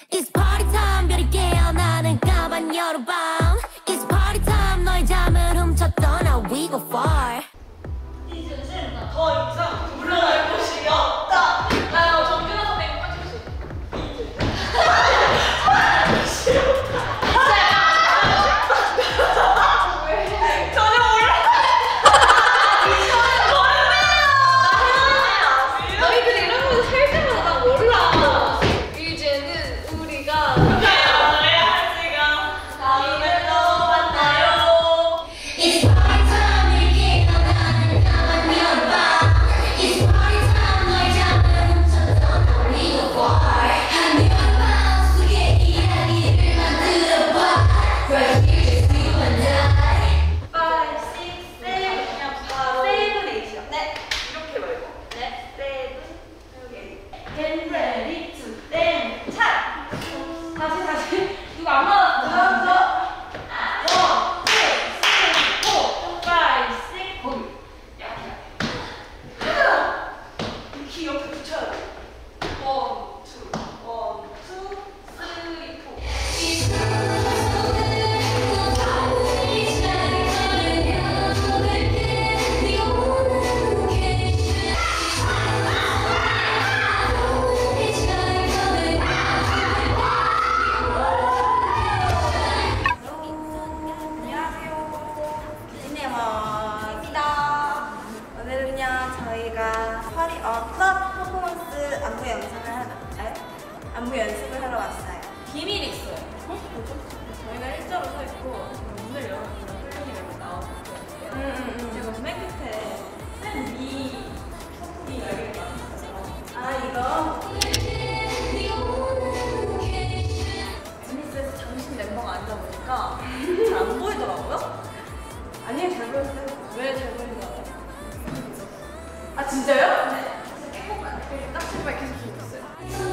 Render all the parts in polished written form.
It's party time 별이 깨어나는 까만 여름밤 It's party time 너의 잠을 훔쳤던 now we go far 이제는 더 이상 물러날 곳이 없다. 나 정준하 선배님 빠질수 안무 연습을 하러 왔어요. 비밀이 있어요. 뭐죠? 저희가 일자로 서 있고 문을 열어주면 훌륭이라고 나오고 있어요. 제가 맨 끝에 이 여기를 아 이거? 제니스에서 장신 멤버가 아니다 보니까 잘 안 보이더라고요. 아니에요, 잘 보였어요. 왜 잘 보이는 거 같아요? 아 진짜요? 네. 깨끗한 딱 신발 계속 쓰고 있어요.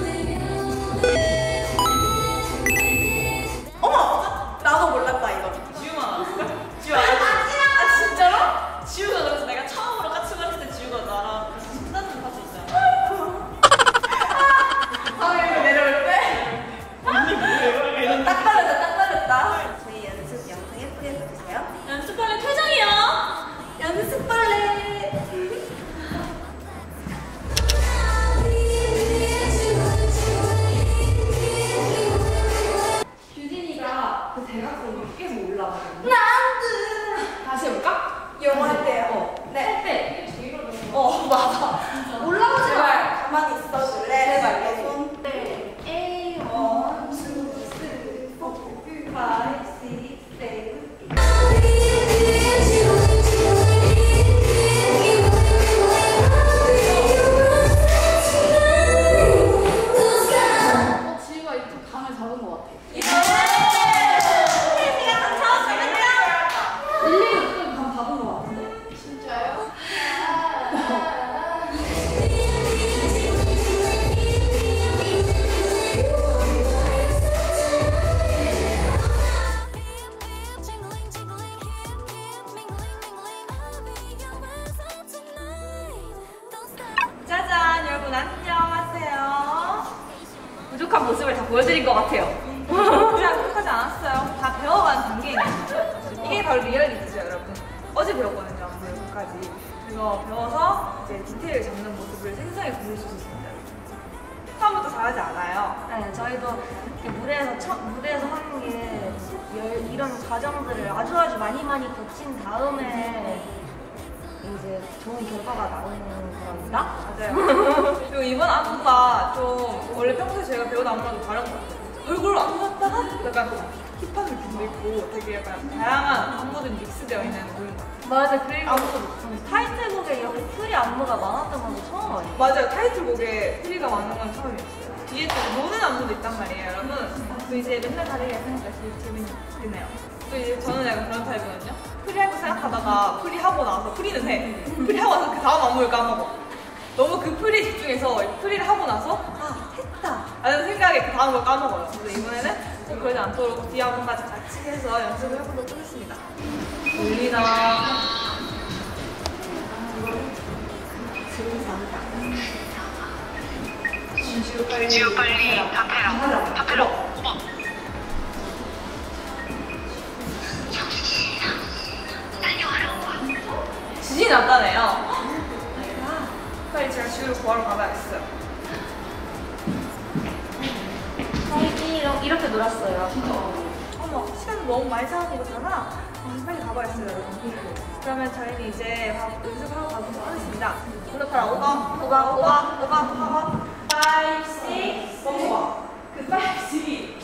어머! 나도 몰랐다 이거. 지우만 알았을까? 지우 알았지? 아 진짜로? 지우가 그래서 내가 처음으로 까치발 했을 때 지우가 나랑 신나는 같이 있잖아. 아 이거 내려올 때? 딱 걸렸다 딱 걸렸다. 저희 연습 영상 예쁘게 해주세요. 연습벌레 퇴장이요. 연습벌레. 규진이가 그 대각선으로 계속 올라가거든요. 나도. 다시 해볼까? 영어 할 때요. 네. 할 때 이게 맞아. 올라오지 말. 가만히 있어줄래? 제발. 내 손. 네. A 1, 2, 3, 4, 5, 6, 7, 8. 지우가 이쪽 감을 잡은 것 같아. 릴리 이쪽 감 잡은 것 같은데? 진짜요? 짜잔! 여러분 안녕하세요. 부족한 모습을 다 보여드린 것 같아요. 그냥 부족하지 않았어요. 다 배워가는 단계인 거죠. 이게 바로 리얼리티죠, 여러분. 어제 배웠거든요, 안무까지. 그거 배워서 이제 디테일을 잡는 모습을 생생하게 보여줄 수 있습니다. 처음부터 잘하지 않아요. 네, 저희도 이렇게 무대에서 하는 게 이런 과정들을 아주 많이 거친 다음에 이제 좋은 결과가 나오는 거랍니다. 맞아요. 그리고 이번 안무가 좀 원래 평소에 저희가 배우는 안무랑도 다른 것 같아요. 얼굴을 안무 갔다가 약간 힙한 느낌도 있고 되게 약간 다양한 안무들이 믹스되어 있는 그런 것 같아요. 맞아, 그리고 아무것도 타이틀곡에 이렇게 풀이 안무가 많았던 건도 처음 알아요. 맞아요. 타이틀곡에 프리가 많은 건 처음이었어요. 뒤에 또 노는 안무도 있단 말이에요, 여러분. 또 이제 맨날 다르게 하니까 되게 재밌네요. 또 이제 저는 약간 그런 타입이거든요. 프리할 거 생각하다가 프리하고 나서 프리는 해. 프리하고 나서 그 다음 안무를 까먹어. 너무 그 프리 집중해서 프리를 하고 나서 아, 했다 라는 생각에 그 다음 걸 까먹어요. 그래서 이번에는 좀 그러지 않도록 뒤에 안무까지 같이 해서 연습을 해보도록 하겠습니다. 울리나. 지우 빨리 답해라. 오빠. 지진이 났다네요. 빨리 제가 지우를 구하러 가봐야겠어요. 저희끼리 이렇게 놀았어요. 어머, 시간 너무 많이 사는 거잖아. 빨리 가봐야겠어요, 여러분. 그러면 저희는 이제 연습하고 가보도록 하겠습니다. 오늘따라 오바. 5, 6, 멈춰봐. 그 5, 6.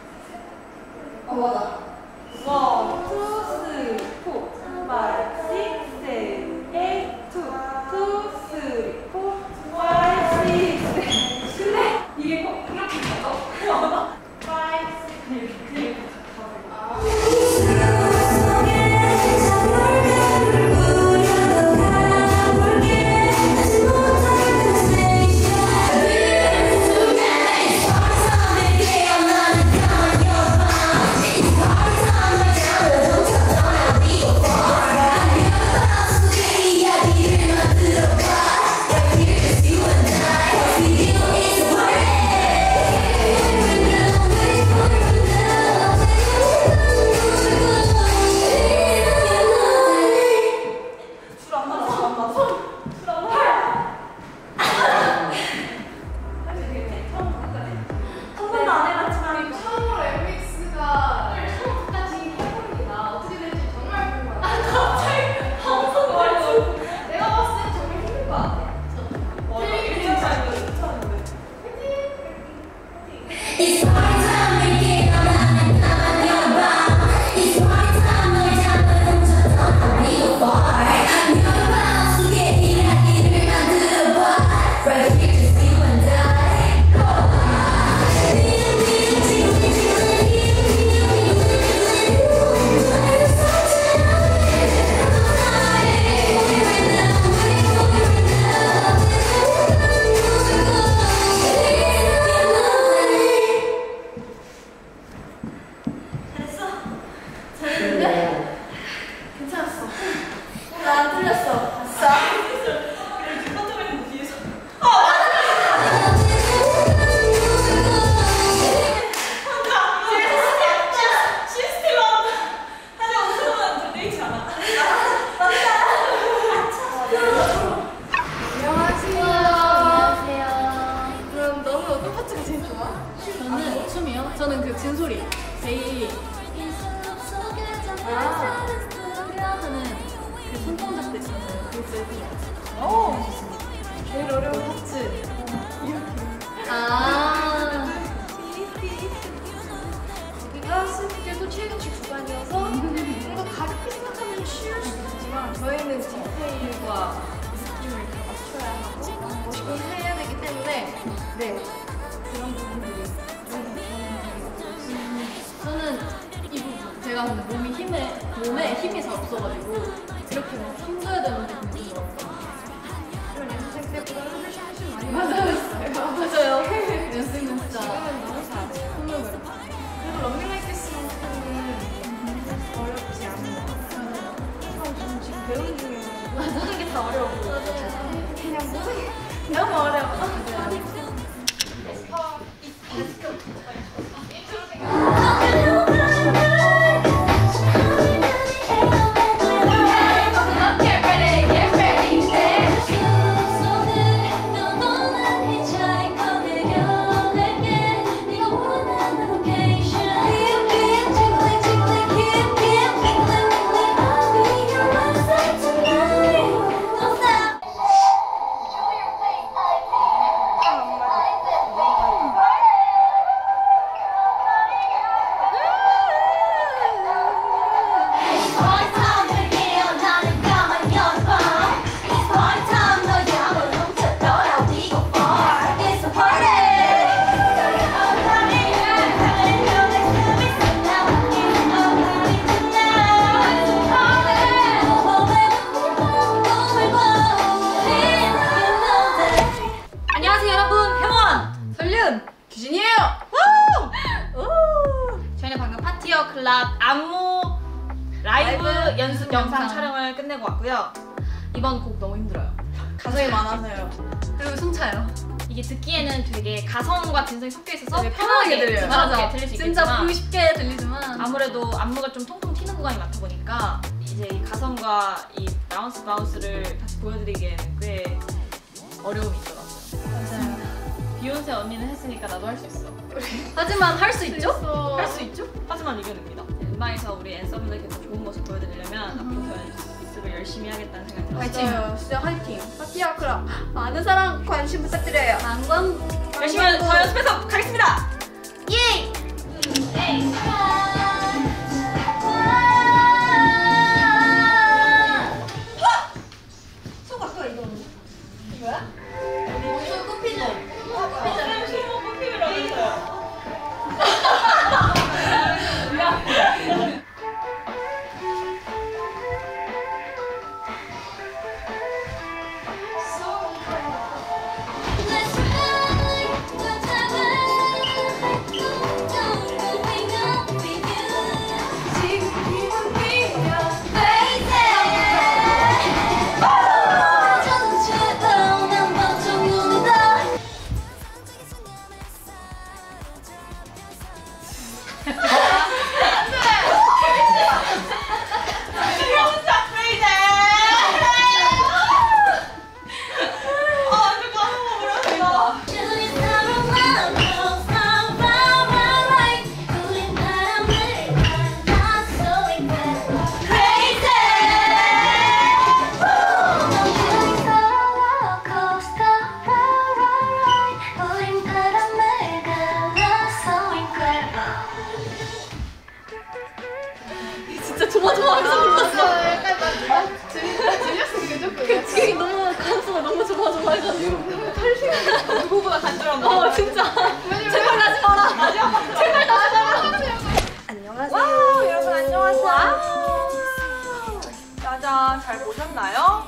맞아. 1, 2, 3, 4, 5, 6, 7, 8, 2, 3, 4, 5, 6, 7. 근데 이게 꼭 이렇게 가죠? 5, 6, 7. 저는 그 진소리 제이 하는 그 손동작 때 있잖아요. 그게 제일 좋아요. 제일 어려운 파트 여기가 스피드도 최근식 구간이어서 뭔가 가볍게 생각하면 쉬울 수도 있지만 저희는 디테일과 느낌을 다 맞춰야 하고 멋있게 해야 되기 때문에 네 그런 부분들이 저는 이 부분 제가 근데 몸에 힘이 잘 없어가지고 이렇게 막 힘줘야 되는데 굉장히 어렵다. 그런 연습생 때보다는 훨씬 많이 맞아요. 연습은 진짜 지금은 너무 잘해요. 정말 어렵다. 그래도 런닝라이크스만큼은 어렵지 않은 것 같아요. 저는 지금 배우는 중이어서 모든 게 다 어려워. 그냥 모든 게 너무 어려워. 규진이에요! 저희는 방금 파티어 클럽 안무 라이브 연습 영상 촬영을 끝내고 왔고요. 이번 곡 너무 힘들어요. 가성이 많아서요. 그리고 숨차요. 이게 듣기에는 되게 가성과 진성이 섞여 있어서 되게 편하게 들려요. 부드럽게 들릴 수 진짜 있겠지만 부르기 쉽게 들리지만 아무래도 안무가 좀 통통 튀는 구간이 많다 보니까 이제 이 가성과 이 바운스를 다시 보여드리기에는 꽤 어려움이 있더라고요. 맞아요. 비욘세 언니는 했으니까 나도 할 수 있어. 하지만 할 수 있죠? 할 수 있죠? 하지만 이겨냅니다. 음악에서 우리 앤서분들께서 좋은 모습 보여드리려면 앞으로 더 연습을 열심히 하겠다는 생각이 들었어요. 맞아요. 진짜 화이팅. 파티아 클럽 많은 사랑 관심 부탁드려요. 안광 열심히 더 연습해서 가겠습니다! 예! 진짜 조마조마하면서 불렀어. 약간 막 들렸으니까 조금. 그게 너무 가수가 너무 조마조마해가지고 누구보다 간절한 진짜 제발 가지 마라. 제발 가지 마라. 안녕하세요. 와우, 여러분 안녕하세요. 짜잔, 잘 보셨나요?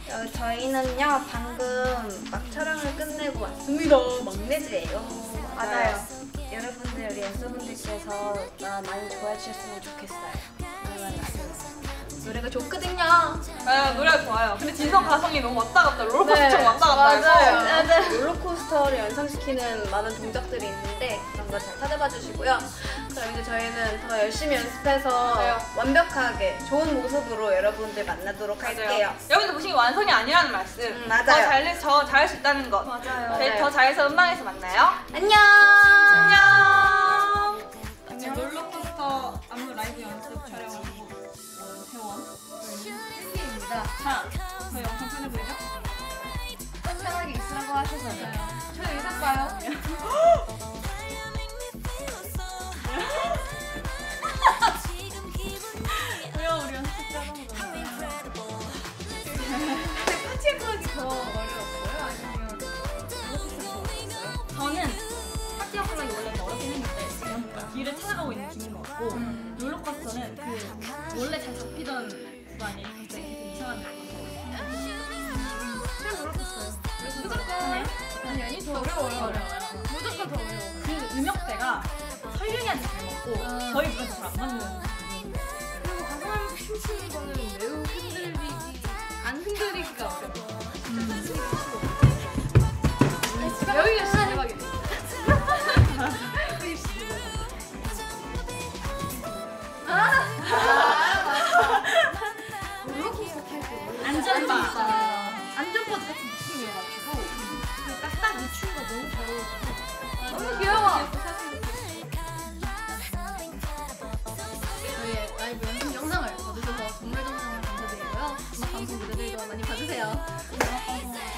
저희는요 방금 막 촬영을 끝내고 왔습니다. 막내즈예요. 맞아요. 여러분들 우리 앤서분들께서 나 많이 좋아해 주셨으면 좋겠어요. 왜냐면 아주 노래가 좋거든요. 네, 노래가 좋아요. 근데 진성 가성이 너무 왔다 갔다 롤러코스터처럼 왔다 갔다 해서 맞아요. 롤러코스터를 연상시키는 많은 동작들이 있는데 그런 거 잘 찾아봐 주시고요. 그럼 이제 저희는 더 열심히 연습해서 맞아요. 완벽하게 좋은 모습으로 여러분들 만나도록 할게요. 여러분들 보시기 완성이 아니라는 말씀. 맞아요. 더 잘할 수 있다는 것. 맞아요. 저희 더 잘해서 음방에서 만나요. 안녕. 안녕. 네, 롤러코스터 안무 라이브 연습 촬영하고 회원 힐리입니다. 자, 저희 영상 편해 보이죠? 편하게 있으라고 하셔서요. 저희 의상 봐요. 왜요? 우리 연습 촬영으로 파티아클럽이 더 어려웠어요? 아니면 저는 파티어 클럽이 원래 어렵긴 했는데 지금 길을 찾아가고 있는 중인 것 같고 롤러코스터는 그 원래 잘 잡히던 구간이 굉장히 이상한 느낌이 잘 몰랐어요. 무조건 아니 더 어려워요. 어려워요. 무조건 더 어려워. 그 음역대가 설령이한테 잘 먹고 저희 부분한테 잘 안 맞는 그리고 가사를 춤추는 거는 매우 안 흔들리기가 어려워. 여기가 진짜 대박이네. 롤러코스터 탈때 안전바 안전바지 같은 느낌이어가지고 그 딱딱 맞춘 거 너무 잘 어울려. 너무 귀여워. 저희의 라이브 연습 영상을 봐주셔서 정말 감사드리고요. 음악 방송 무대들도 많이 봐주세요.